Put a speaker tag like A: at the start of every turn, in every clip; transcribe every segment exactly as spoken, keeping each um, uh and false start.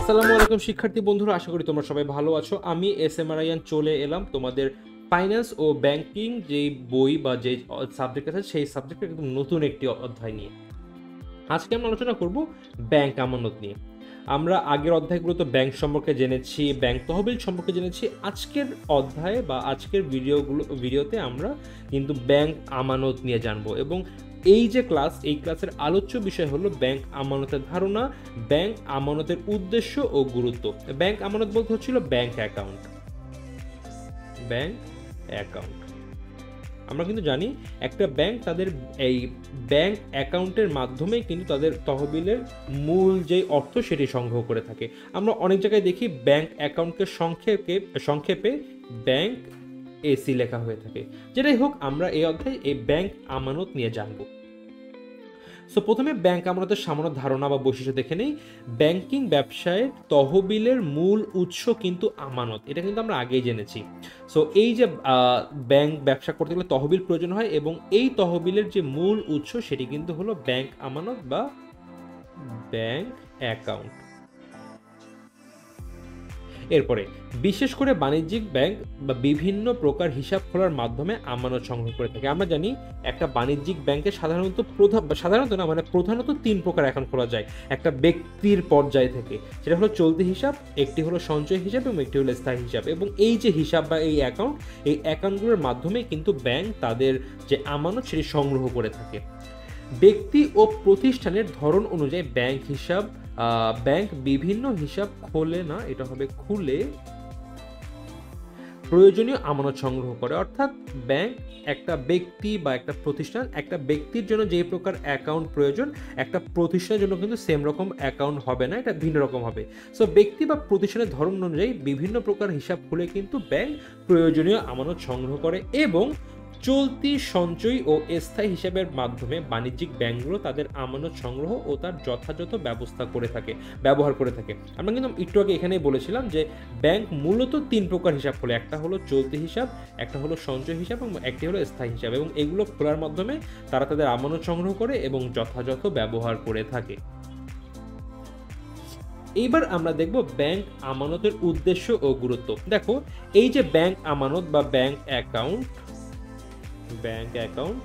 A: আসসালামু আলাইকুম শিক্ষার্থী বন্ধুরা, আশা করি তোমরা সবাই ভালো আছো। আমি এস এম রায়ান চলে এলাম তোমাদের ফাইন্যান্স ও ব্যাংকিং যেই বই বা যে সাবজেক্ট আছে সেই সাবজেক্টের একদম নতুন একটি অধ্যায় নিয়ে। আজকে আমরা আলোচনা করব ব্যাংক আমানত নিয়ে। আমরা আগের অধ্যায়গুলোতে ব্যাংক সম্পর্কে জেনেছি, ব্যাংক তহবিল সম্পর্কে জেনেছি। আজকের অধ্যায়ে বা আজকের ভিডিওগুলো ভিডিওতে আমরা কিন্তু ব্যাংক আমানত নিয়ে জানবো। এবং এই যে ক্লাস, এই ক্লাসের আলোচ্য বিষয় হলো ব্যাংক আমানতের ধারণা, ব্যাংক আমানতের উদ্দেশ্য ও গুরুত্ব। ব্যাংক আমানত বলতে হচ্ছিল ব্যাংক অ্যাকাউন্ট। ব্যাংক অ্যাকাউন্ট আমরা কিন্তু জানি একটা ব্যাংক তাদের এই ব্যাংক অ্যাকাউন্টের মাধ্যমেই কিন্তু তাদের তহবিলের মূল যে অর্থ সেটি সংগ্রহ করে থাকে। আমরা অনেক জায়গায় দেখি ব্যাংক অ্যাকাউন্টকে সংক্ষেপে সংক্ষেপে ব্যাংক এসি লেখা হয়ে থাকে। যেটাই হোক, আমরা এই অধ্যায়ে এই ব্যাংক আমানত নিয়ে জানবো। সো প্রথমে ব্যাংক আমানতের সামান্য ধারণা বা বৈশিষ্ট্য দেখে নেই। ব্যাংকিং ব্যবসায় তহবিলের মূল উৎস কিন্তু আমানত, এটা কিন্তু আমরা আগেই জেনেছি। সো এই যে ব্যাংক ব্যবসা করতে গেলে তহবিল প্রয়োজন হয় এবং এই তহবিলের যে মূল উৎস সেটি কিন্তু হলো ব্যাংক আমানত বা ব্যাংক অ্যাকাউন্ট। এরপরে বিশেষ করে বাণিজ্যিক ব্যাংক বা বিভিন্ন প্রকার হিসাব খোলার মাধ্যমে আমানত সংগ্রহ করে থাকে। আমরা জানি একটা বাণিজ্যিক ব্যাংকে সাধারণত প্রধান সাধারণত না মানে প্রধানত তিন প্রকার অ্যাকাউন্ট খোলা যায় একটা ব্যক্তির পর্যায় থেকে। সেটা হলো চলতি হিসাব, একটি হলো সঞ্চয় হিসাব এবং একটি হলো স্থায়ী হিসাব। এবং এই যে হিসাব বা এই অ্যাকাউন্ট, এই অ্যাকাউন্টগুলোর মাধ্যমে কিন্তু ব্যাংক তাদের যে আমানত সেটি সংগ্রহ করে থাকে। ব্যক্তি ও প্রতিষ্ঠানের ধরন অনুযায়ী ব্যাংক হিসাব ব্যাংক বিভিন্ন হিসাব খোলে না, এটা হবে খুলে প্রয়োজনীয় আমানত সংগ্রহ করে। অর্থাৎ ব্যাংক একটা ব্যক্তি বা একটা প্রতিষ্ঠান, একটা ব্যক্তির জন্য যে প্রকার অ্যাকাউন্ট প্রয়োজন একটা প্রতিষ্ঠানের জন্য কিন্তু সেম রকম অ্যাকাউন্ট হবে না, এটা ভিন্ন রকম হবে। সো ব্যক্তি বা প্রতিষ্ঠানের ধরন অনুযায়ী বিভিন্ন প্রকার হিসাব খুলে কিন্তু ব্যাংক প্রয়োজনীয় আমানত সংগ্রহ করে এবং চলতি, সঞ্চয় ও স্থায়ী হিসাবের মাধ্যমে বাণিজ্যিক ব্যাংকগুলো তাদের আমানত সংগ্রহ ও তার যথাযথ ব্যবস্থা করে থাকে ব্যবহার করে থাকে। আমরা কিন্তু একটু আগে এখানেই বলেছিলাম যে ব্যাংক মূলত তিন প্রকার হিসাব খোলে, একটা হলো চলতি হিসাব, একটা হলো সঞ্চয় হিসাব এবং একটি হলো স্থায়ী হিসাব। এবং এগুলো খোলার মাধ্যমে তারা তাদের আমানত সংগ্রহ করে এবং যথাযথ ব্যবহার করে থাকে। এইবার আমরা দেখব ব্যাংক আমানতের উদ্দেশ্য ও গুরুত্ব। দেখো, এই যে ব্যাংক আমানত বা ব্যাংক অ্যাকাউন্ট ব্যাংক অ্যাকাউন্ট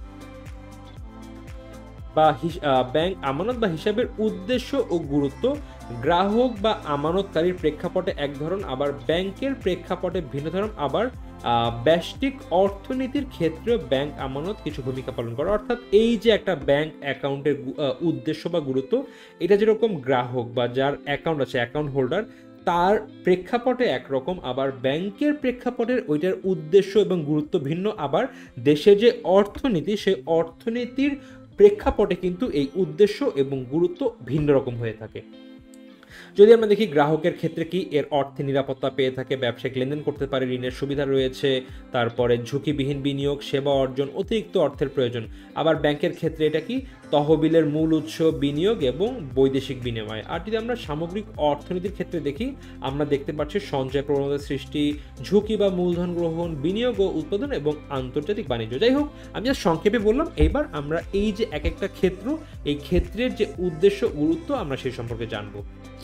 A: বা ব্যাংক আমানত বা হিসাবের উদ্দেশ্য ও গুরুত্ব গ্রাহক বা আমানতকারীর প্রেক্ষাপটে এক ধরন, আবার ব্যাংকের প্রেক্ষাপটে ভিন্ন ধরন, আবার ব্যষ্টিক অর্থনীতির ক্ষেত্রে ব্যাংক আমানত কিছু ভূমিকা পালন করে। অর্থাৎ এই যে একটা ব্যাংক অ্যাকাউন্টের উদ্দেশ্য বা গুরুত্ব, এটা যেরকম গ্রাহক বা যার অ্যাকাউন্ট আছে, অ্যাকাউন্ট হোল্ডার, তার প্রেক্ষাপটে একরকম, আবার ব্যাংকের প্রেক্ষাপটের ওইটার উদ্দেশ্য এবং গুরুত্ব ভিন্ন। আবার দেশের যে অর্থনীতি, সেই অর্থনীতির প্রেক্ষাপটে কিন্তু এই উদ্দেশ্য এবং গুরুত্ব ভিন্ন রকম হয়ে থাকে। যদি আমরা দেখি গ্রাহকের ক্ষেত্রে কি, এর অর্থে নিরাপত্তা পেয়ে থাকে, ব্যবসায়িক লেনদেন করতে পারে, ঋণের সুবিধা রয়েছে, তারপরে ঝুঁকিবিহীন বিনিয়োগ, সেবা অর্জন, অতিরিক্ত অর্থের প্রয়োজন। আবার ব্যাংকের ক্ষেত্রে এটা কি, তহবিলের মূল উৎস, বিনিয়োগ এবং বৈদেশিক বিনিময়। আর যদি আমরা সামগ্রিক অর্থনীতির ক্ষেত্রে দেখি, আমরা দেখতে পাচ্ছি সঞ্চয় প্রবণতা সৃষ্টি, ঝুঁকি বা মূলধন গ্রহণ, বিনিয়োগ ও উৎপাদন এবং আন্তর্জাতিক বাণিজ্য। যাই হোক, আমি যা সংক্ষেপে বললাম। এইবার আমরা এই যে এক একটা ক্ষেত্র, এই ক্ষেত্রের যে উদ্দেশ্য গুরুত্ব আমরা সেই সম্পর্কে জানবো।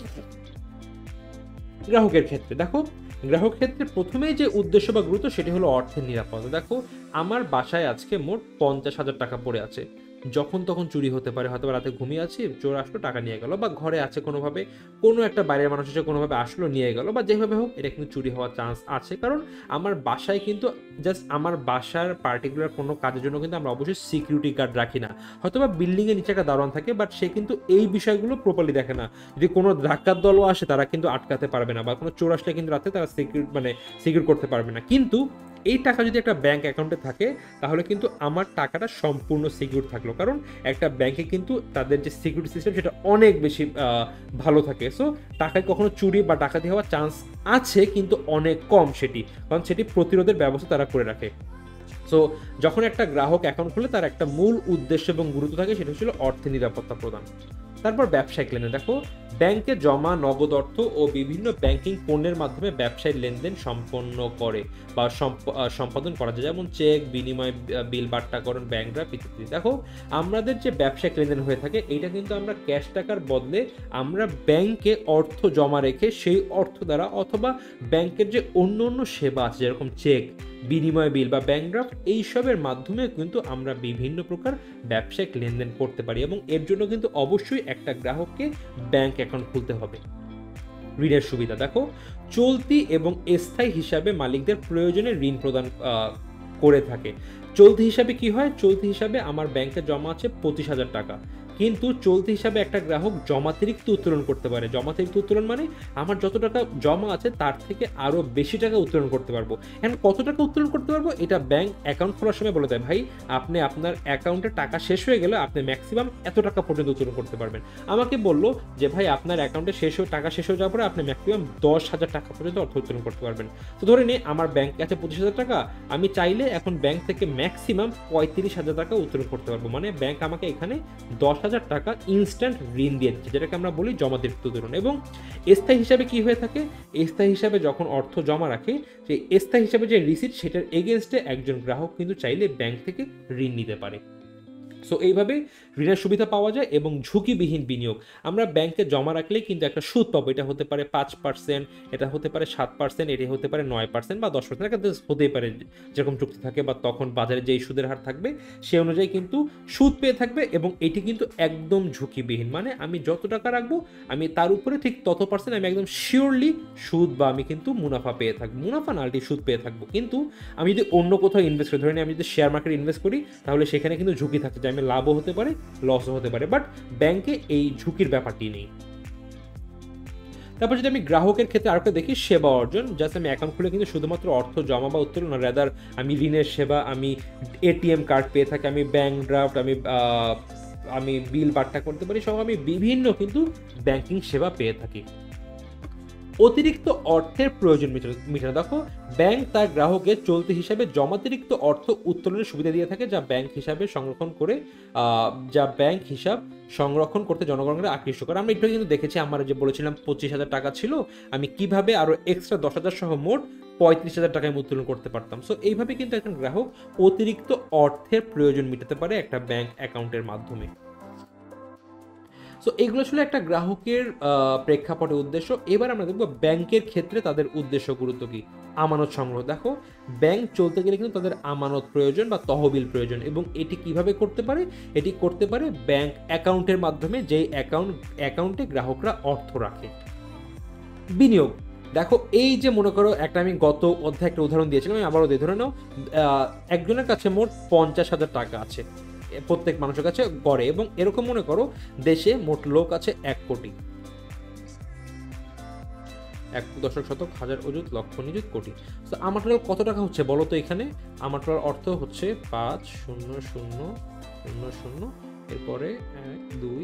A: গ্রাহকের ক্ষেত্রে দেখো, গ্রাহক ক্ষেত্রে প্রথমেই যে উদ্দেশ্য বা গুরুত্ব সেটি হলো অর্থের নিরাপত্তা। দেখো, আমার বাসায় আজকে মোট পঞ্চাশ হাজার টাকা পড়ে আছে, যখন তখন চুরি হতে পারে। হয়তো রাতে ঘুমিয়ে আছি, চোর আসলো, টাকা নিয়ে গেল, বা ঘরে আছে কোনোভাবে, কোনো একটা বাইরের মানুষ এসে কোনোভাবে আসলো, নিয়ে গেল, বা যেভাবে হোক এটা কিন্তু চুরি হওয়ার চান্স আছে। কারণ আমার বাসায় কিন্তু জাস্ট আমার বাসার পার্টিকুলার কোনো কাজের জন্য কিন্তু আমরা অবশ্যই সিকিউরিটি গার্ড রাখি না। হয়তো বা বিল্ডিংয়ের নিচে একটা দারোয়ান থাকে, বাট সে কিন্তু এই বিষয়গুলো প্রপারলি দেখে না। যদি কোনো ডাকাত দলও আসে, তারা কিন্তু আটকাতে পারবে না, বা কোনো চোর আসলে কিন্তু রাতে তারা সিকিউর মানে সিকিউর করতে পারবে না। কিন্তু এই টাকা যদি একটা ব্যাংক অ্যাকাউন্টে থাকে, তাহলে কিন্তু আমার টাকাটা সম্পূর্ণ সিকিউর থাকলো। কারণ একটা ব্যাংকে কিন্তু তাদের যে সিকিউরিটি সিস্টেম সেটা অনেক বেশি ভালো থাকে। সো টাকায় কখনো চুরি বা ডাকাতি হওয়ার চান্স আছে, কিন্তু অনেক কম সেটি, কারণ সেটি প্রতিরোধের ব্যবস্থা তারা করে রাখে। সো যখন একটা গ্রাহক অ্যাকাউন্ট খুলে, তার একটা মূল উদ্দেশ্য এবং গুরুত্ব থাকে, সেটা হচ্ছিল অর্থের নিরাপত্তা প্রদান। তারপর ব্যবসায়িক লেনদেন, দেখো ব্যাংকে জমা নগদ অর্থ ও বিভিন্ন ব্যাংকিং পণ্যের মাধ্যমে ব্যবসায়িক লেনদেন সম্পন্ন করে বা সম্পাদন করা যায়, যেমন চেক, বিনিময় বিল, বাট্টাকরণ, ব্যাংক ড্রাফট ইত্যাদি। দেখো আমাদের যে ব্যবসায়িক লেনদেন হয়ে থাকে এটা কিন্তু আমরা ক্যাশ টাকার বদলে আমরা ব্যাংকে অর্থ জমা রেখে সেই অর্থ দ্বারা অথবা ব্যাংকের যে অন্য অন্য সেবা আছে যেরকম চেক, বিনিময় বিল বা ব্যাংক ড্রাফট এইসবের মাধ্যমে কিন্তু আমরা বিভিন্ন প্রকার ব্যবসায়িক লেনদেন করতে পারি এবং এর জন্য কিন্তু অবশ্যই একটা গ্রাহককে ব্যাংক অ্যাকাউন্ট খুলতে হবে। ঋণের সুবিধা, দেখো চলতি এবং স্থায়ী হিসাবে মালিকদের প্রয়োজনে ঋণ প্রদান করে থাকে। চলতি হিসাবে কি হয়, চলতি হিসাবে আমার ব্যাংকে জমা আছে পঁচিশ হাজার টাকা, কিন্তু চলতি হিসাবে একটা গ্রাহক জমাতিরিক্ত উত্তোলন করতে পারে। জমাতিরিক্ত উত্তোলন মানে আমার যত টাকা জমা আছে তার থেকে আরও বেশি টাকা উত্তোলন করতে পারবো। এখন কত টাকা উত্তোলন করতে পারবো এটা ব্যাংক অ্যাকাউন্ট খোলার সময় বলে দেয়, ভাই আপনি আপনার অ্যাকাউন্টে টাকা শেষ হয়ে গেলে আপনি ম্যাক্সিমাম এত টাকা পর্যন্ত উত্তোলন করতে পারবেন। আমাকে বললো যে ভাই আপনার অ্যাকাউন্টে শেষ হয়ে টাকা শেষ হয়ে যাওয়ার পরে আপনি ম্যাক্সিমাম দশ হাজার টাকা পর্যন্ত অর্থ উত্তোলন করতে পারবেন। তো ধরে নিই আমার ব্যাংক আছে পঁচিশ হাজার টাকা, আমি চাইলে এখন ব্যাংক থেকে ম্যাক্সিমাম পঁয়ত্রিশ হাজার টাকা উত্তোলন করতে পারবো। মানে ব্যাংক আমাকে এখানে দশ হাজার টাকা ইনস্ট্যান্ট ঋণ দিয়ে দিচ্ছে, যেটাকে আমরা বলি জমাতিরিক্ত উত্তোলন। এবং স্থায়ী হিসাবে কি হয়ে থাকে, স্থায়ী হিসাবে যখন অর্থ জমা রাখে সেই স্থায়ী হিসাবে যে রিসিট সেটার এগেনস্টে একজন গ্রাহক কিন্তু চাইলে ব্যাংক থেকে ঋণ নিতে পারে। সো এইভাবে ঋণের সুবিধা পাওয়া যায় এবং ঝুঁকিবিহীন বিনিয়োগ, আমরা ব্যাংকে জমা রাখলেই কিন্তু একটা সুদ পাবো। এটা হতে পারে পাঁচ পার্সেন্ট, এটা হতে পারে সাত পার্সেন্ট, এটা হতে পারে নয় পার্সেন্ট বা দশ পার্সেন্ট, এটা হতেই পারে যেরকম চুক্তি থাকে বা তখন বাজারে যেই সুদের হার থাকবে সে অনুযায়ী কিন্তু সুদ পেয়ে থাকবে এবং এটি কিন্তু একদম ঝুঁকিবিহীন। মানে আমি যত টাকা রাখবো আমি তার উপরে ঠিক তত পার্সেন্ট আমি একদম শিওরলি সুদ বা আমি কিন্তু মুনাফা পেয়ে থাকবো, মুনাফা না আলটি সুদ পেয়ে থাকবো। কিন্তু আমি যদি অন্য কোথাও ইনভেস্ট করি, ধরে নিই আমি যদি শেয়ার মার্কেটে ইনভেস্ট করি, তাহলে সেখানে কিন্তু ঝুঁকি থাকে যে আমি লাভও হতে পারে লসও হতে পারে, বাট ব্যাংকে এই ঝুঁকির ব্যাপারটি নেই। তারপর যদি আমি গ্রাহকের ক্ষেত্রে আরেকটা দেখি সেবা অর্জন, জাস্ট আমি অ্যাকাউন্ট খুলে কিন্তু শুধুমাত্র অর্থ জমা বা উত্তোলন না, রাদার আমি ঋণের সেবা, আমি এটিএম কার্ড পেয়ে থাকি, আমি ব্যাংক ড্রাফট, আমি আমি বিল বাট্টা করতে পারি, সব আমি বিভিন্ন কিন্তু ব্যাংকিং সেবা পেয়ে থাকি। অতিরিক্ত অর্থের প্রয়োজন মেটানো, দেখো ব্যাংক তার গ্রাহকের চলতি হিসাবে জমাতিরিক্ত অর্থ উত্তোলনের সুবিধা দিয়ে থাকে, যা ব্যাংক হিসাবে সংরক্ষণ করে যা ব্যাংক হিসাব সংরক্ষণ করতে জনগণকে আকৃষ্ট করে। আমরা একটু কিন্তু দেখেছি, আমরা যে বলেছিলাম পঁচিশ হাজার টাকা ছিল, আমি কিভাবে আরো এক্সট্রা দশ হাজার সহ মোট পঁয়ত্রিশ হাজার টাকায় উত্তোলন করতে পারতাম। সো এইভাবে কিন্তু একজন গ্রাহক অতিরিক্ত অর্থের প্রয়োজন মেটাতে পারে একটা ব্যাংক অ্যাকাউন্টের মাধ্যমে। সো এগুলো ছিল একটা গ্রাহকের প্রেক্ষাপটে উদ্দেশ্য। এবার আমরা দেখবো ব্যাংকের ক্ষেত্রে তাদের উদ্দেশ্য গুরুত্ব কি। আমানত সংগ্রহ, দেখো ব্যাংক চলতে গেলে কিন্তু তাদের আমানত প্রয়োজন বা তহবিল প্রয়োজন এবং এটি কিভাবে করতে পারে, এটি করতে পারে ব্যাংক অ্যাকাউন্টের মাধ্যমে, যেই অ্যাকাউন্ট অ্যাকাউন্টে গ্রাহকরা অর্থ রাখে। বিনিয়োগ, দেখো এই যে মনে করো একটা আমি গত অধ্যায়ে একটা উদাহরণ দিয়েছিলাম, আমি আবারও দিয়ে ধরে নাও একজনের কাছে মোট পঞ্চাশ হাজার টাকা আছে প্রত্যেক মানুষের কাছে গড়ে, এবং এরকম মনে করো দেশে মোট লোক আছে এক কোটি, এক দশক শতক হাজার অযুত লক্ষ নিযুত কোটি। তো আমার টোটাল কত টাকা হচ্ছে বলো তো, এখানে আমার টোটাল অর্থ হচ্ছে পাঁচ শূন্য শূন্য শূন্য শূন্য এরপরে এক দুই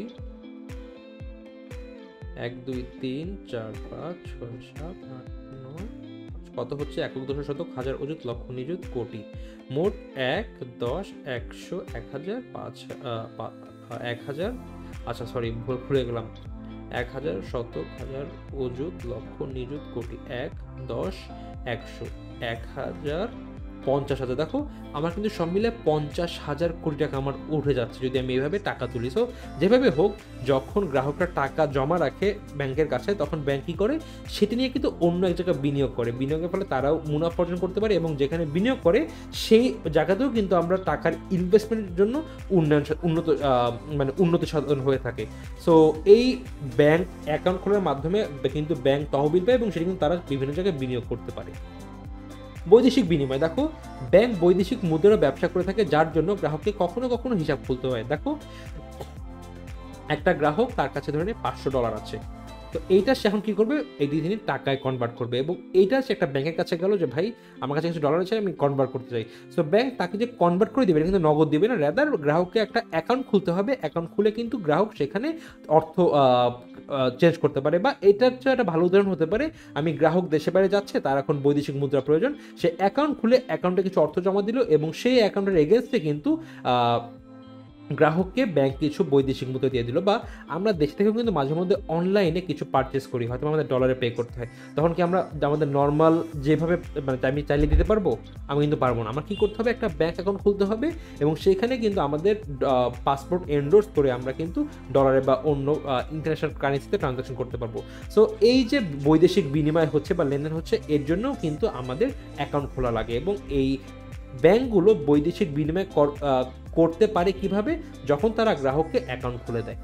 A: এক দুই তিন চার পাঁচ ছয় সাত আট নয়, কত হচ্ছে একক দশক শতক হাজার অযুত লক্ষ নিযুত কোটি, মোট এক দশ একশো এক হাজার পাঁচ এক হাজার আচ্ছা সরি ভুলে গেলাম এক হাজার শতক হাজার অযুত লক্ষ নিযুত কোটি এক দশ একশো এক হাজার পঞ্চাশ হাজার। দেখো আমার কিন্তু সব মিলে পঞ্চাশ হাজার কোটি টাকা আমার উঠে যাচ্ছে যদি আমি এইভাবে টাকা তুলি। সো যেভাবে হোক যখন গ্রাহকরা টাকা জমা রাখে ব্যাংকের কাছে তখন ব্যাংক কী করে, সেটি নিয়ে কিন্তু অন্য এক জায়গায় বিনিয়োগ করে, বিনিয়োগের ফলে তারাও মুনাফা অর্জন করতে পারে এবং যেখানে বিনিয়োগ করে সেই জায়গাতেও কিন্তু আমরা টাকার ইনভেস্টমেন্টের জন্য উন্নয়ন উন্নত মানে উন্নতি সাধন হয়ে থাকে। সো এই ব্যাংক অ্যাকাউন্ট খোলার মাধ্যমে কিন্তু ব্যাংক তহবিল পায় এবং সেটি কিন্তু তারা বিভিন্ন জায়গায় বিনিয়োগ করতে পারে। বৈদেশিক বিনিময়, দেখো ব্যাংক বৈদেশিক মুদ্রার ব্যবসা করে থাকে যার জন্য গ্রাহককে কখনো কখনো হিসাব খুলতে হয়। দেখো একটা গ্রাহক তার কাছে ধরে পাঁচশো ডলার আছে, তো এইটা সে এখন কি করবে, এই দুই দিনই টাকায় কনভার্ট করবে এবং এইটা সে একটা ব্যাংকের কাছে গেল যে ভাই আমার কাছে কিছু ডলার আছে আমি কনভার্ট করতে চাই। সো ব্যাংক তাকে যে কনভার্ট করে দেবে কিন্তু নগদ দেবে না, রেদার গ্রাহককে একটা অ্যাকাউন্ট খুলতে হবে, অ্যাকাউন্ট খুলে কিন্তু গ্রাহক সেখানে অর্থ চেঞ্জ করতে পারে। বা এটার চেয়ে একটা ভালো উদাহরণ হতে পারে, আমি গ্রাহক দেশে বাইরে যাচ্ছে, তার এখন বৈদেশিক মুদ্রা প্রয়োজন, সে অ্যাকাউন্ট খুলে অ্যাকাউন্টে কিছু অর্থ জমা দিল এবং সেই অ্যাকাউন্টের এগেনস্টে কিন্তু গ্রাহককে ব্যাংক কিছু বৈদেশিক মুদ্রা দিয়ে দিল, বা আমরা দেশ থেকেও কিন্তু মাঝে মধ্যে অনলাইনে কিছু পারচেস করি, হয়তো আমাদের ডলারে পে করতে হয়, তখন কি আমরা আমাদের নর্মাল যেভাবে মানে আমি চাইলে দিতে পারবো? আমি কিন্তু পারবো না। আমার কী করতে হবে? একটা ব্যাংক অ্যাকাউন্ট খুলতে হবে এবং সেখানে কিন্তু আমাদের পাসপোর্ট এন্ডোর্স করে আমরা কিন্তু ডলারে বা অন্য ইন্টারন্যাশনাল কারেন্সিতে ট্রানজাকশন করতে পারবো। সো এই যে বৈদেশিক বিনিময় হচ্ছে বা লেনদেন হচ্ছে, এর জন্যও কিন্তু আমাদের অ্যাকাউন্ট খোলা লাগে। এবং এই ব্যাংকগুলো বৈদেশিক বিনিময় করতে পারে কিভাবে? যখন তারা গ্রাহককে অ্যাকাউন্ট খুলে দেয়।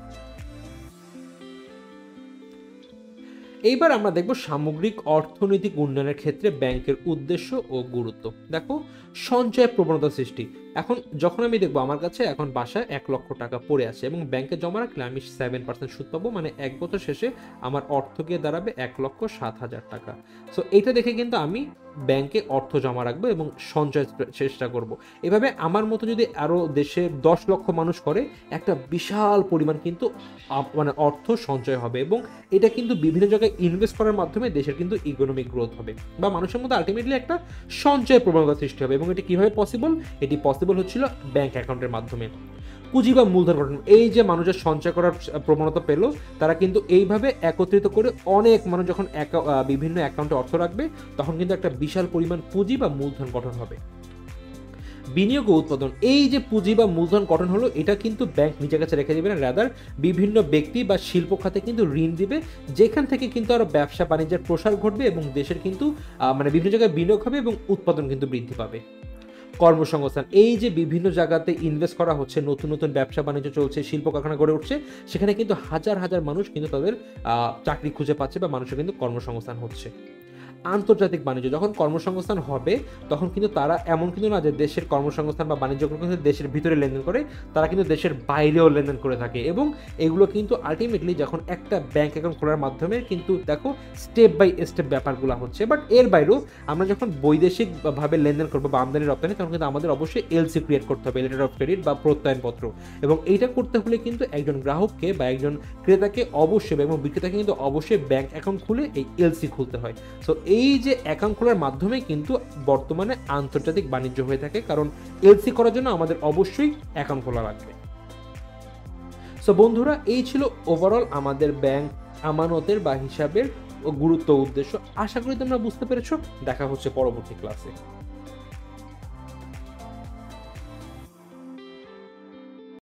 A: এইবার আমরা দেখব সামগ্রিক অর্থনৈতিক উন্নয়নের ক্ষেত্রে ব্যাংকের উদ্দেশ্য ও গুরুত্ব। দেখো, সঞ্চয় প্রবণতা সৃষ্টি। এখন যখন আমি দেখবো আমার কাছে এখন বাসায় এক লক্ষ টাকা পড়ে আছে এবং ব্যাংকে জমা রাখলে আমি সেভেন পার্সেন্ট সুদ পাবো, মানে এক বছর শেষে আমার অর্থ গিয়ে দাঁড়াবে এক লক্ষ সাত হাজার টাকা। সো এইটা দেখে কিন্তু আমি ব্যাংকে অর্থ জমা রাখবো এবং সঞ্চয় চেষ্টা করব। এভাবে আমার মতো যদি আরও দেশের দশ লক্ষ মানুষ করে, একটা বিশাল পরিমাণ কিন্তু মানে অর্থ সঞ্চয় হবে এবং এটা কিন্তু বিভিন্ন জায়গায় ইনভেস্ট করার মাধ্যমে দেশের কিন্তু ইকোনমিক গ্রোথ হবে বা মানুষের মধ্যে আলটিমেটলি একটা সঞ্চয় প্রবণতা সৃষ্টি হবে। এবং এটি কীভাবে পসিবল? এটি পসিবল হচ্ছিল ব্যাংক অ্যাকাউন্টের মাধ্যমে। পুঁজি বা মূলধন গঠন, এই যে মানুষের সঞ্চয় করার প্রবণতা পেল, তারা কিন্তু এইভাবে একত্রিত করে অনেক মানুষ যখন বিভিন্ন অ্যাকাউন্টে অর্থ রাখবে, তখন কিন্তু একটা বিশাল পরিমাণ পুঁজি বা মূলধন গঠন হবে। বিনিয়োগ ও উৎপাদন, এই যে পুঁজি বা মূলধন গঠন হলো, এটা কিন্তু ব্যাংক নিজের কাছে রেখে দিবে না, রাদার বিভিন্ন ব্যক্তি বা শিল্প খাতে কিন্তু ঋণ দিবে, যেখান থেকে কিন্তু আরো ব্যবসা বাণিজ্যের প্রসার ঘটবে এবং দেশের কিন্তু মানে বিভিন্ন জায়গায় বিনিয়োগ হবে এবং উৎপাদন কিন্তু বৃদ্ধি পাবে। কর্মসংস্থান, এই যে বিভিন্ন জায়গাতে ইনভেস্ট করা হচ্ছে, নতুন নতুন ব্যবসা বাণিজ্য চলছে, শিল্প কারখানা গড়ে উঠছে, সেখানে কিন্তু হাজার হাজার মানুষ কিন্তু তাদের চাকরি খুঁজে পাচ্ছে বা মানুষের কিন্তু কর্মসংস্থান হচ্ছে। আন্তর্জাতিক বাণিজ্য, যখন কর্মসংস্থান হবে তখন কিন্তু তারা এমন কিন্তু না যে দেশের কর্মসংস্থান বা বাণিজ্য কিন্তু দেশের ভিতরে লেনদেন করে, তারা কিন্তু দেশের বাইরেও লেনদেন করে থাকে। এবং এগুলো কিন্তু আলটিমেটলি যখন একটা ব্যাংক অ্যাকাউন্ট খোলার মাধ্যমে কিন্তু দেখো স্টেপ বাই স্টেপ ব্যাপারগুলো হচ্ছে। বাট এর বাইরেও আমরা যখন বৈদেশিকভাবে লেনদেন করবো বা আমদানি রপ্তানি, তখন কিন্তু আমাদের অবশ্যই এলসি ক্রিয়েট করতে হবে, লেটার অফ ক্রেডিট বা প্রত্যয়নপত্র। এবং এইটা করতে হলে কিন্তু একজন গ্রাহককে বা একজন ক্রেতাকে অবশ্যই এবং বিক্রেতাকে কিন্তু অবশ্যই ব্যাংক অ্যাকাউন্ট খুলে এই এলসি খুলতে হয়। সো এই যে অ্যাকাউন্ট খোলার মাধ্যমে কিন্তু বর্তমানে আন্তর্জাতিক বাণিজ্য হয়ে থাকে, কারণ এলসি করার জন্য আমাদের অবশ্যই অ্যাকাউন্ট খোলা লাগবে। সো বন্ধুরা, এই ছিল ওভারঅল আমাদের ব্যাংক আমানতের বা হিসাবের গুরুত্ব উদ্দেশ্য। আশা করি তোমরা বুঝতে পেরেছো। দেখা হচ্ছে পরবর্তী ক্লাসে।